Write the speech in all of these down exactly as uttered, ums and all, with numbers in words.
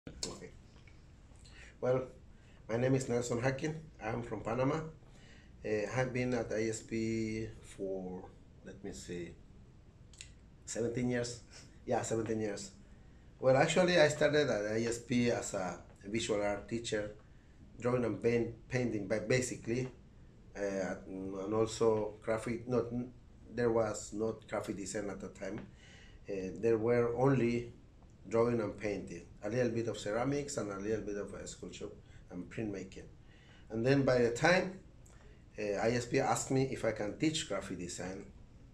Okay. Well, my name is Nelson Hackin. I'm from Panama. Uh, I've been at I S P for, let me see, seventeen years. Yeah, seventeen years. Well, actually, I started at I S P as a visual art teacher, drawing and paint, painting, but basically, uh, and also graphic. Not there was not graphic design at the time. Uh, there were only drawing and painting, a little bit of ceramics and a little bit of uh, sculpture and printmaking. And then by the time uh, I S P asked me if I can teach graphic design,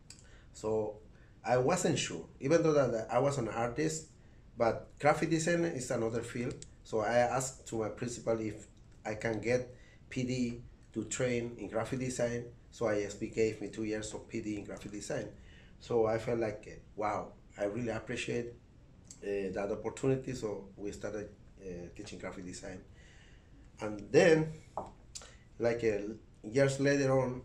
so I wasn't sure, even though that I was an artist, but graphic design is another field. So I asked to my principal if I can get P D to train in graphic design. So I S P gave me two years of P D in graphic design. So I felt like, uh, wow, I really appreciate uh, that opportunity. So we started uh, teaching graphic design. And then, like uh, years later on,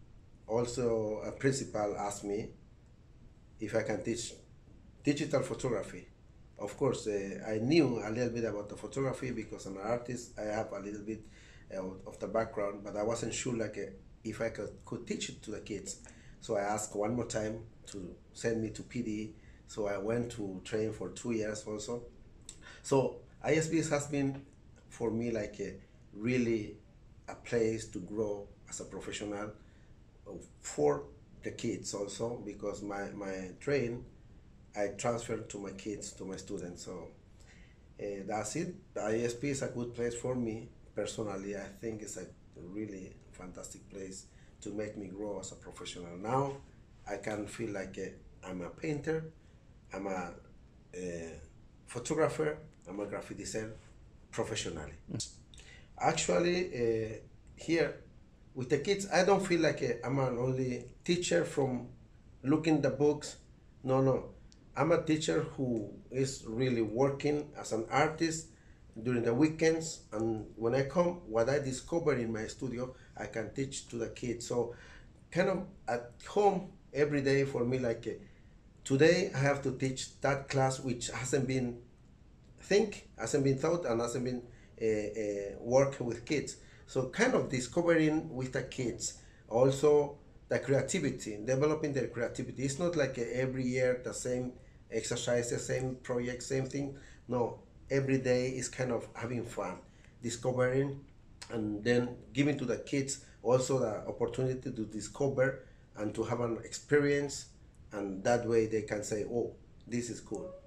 also a principal asked me if I can teach digital photography. Of course, uh, I knew a little bit about the photography because I'm an artist. I have a little bit uh, of the background, but I wasn't sure like uh, if I could, could teach it to the kids. So I asked one more time to send me to P D. So I went to train for two years also. So I S B has been for me like a really a place to grow as a professional for the kids also because my, my train I transferred to my kids, to my students. So uh, that's it. The I S P is a good place for me personally. I think it's a really fantastic place to make me grow as a professional. Now I can feel like i I'm a painter, I'm a, a photographer, I'm a graphic designer professionally. Actually, uh, here with the kids, I don't feel like uh, I'm an only teacher from looking the books. No, no. I'm a teacher who is really working as an artist during the weekends. And when I come, what I discover in my studio, I can teach to the kids. So kind of at home every day for me, like uh, today I have to teach that class which hasn't been think, hasn't been thought, and hasn't been uh, uh, working with kids. So kind of discovering with the kids also the creativity, developing their creativity. It's not like uh, every year the same exercise, the same project, same thing. No, every day is kind of having fun, discovering, and then giving to the kids also the opportunity to discover and to have an experience, and that way they can say, oh, this is cool.